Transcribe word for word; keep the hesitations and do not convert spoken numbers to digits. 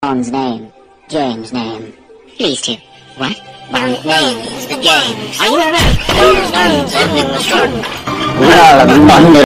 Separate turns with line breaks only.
Bond's name. James' name.
Please to. What?
Bond's name is the James.
Are you alright?
Bond's name is the Bond.
Well, Bond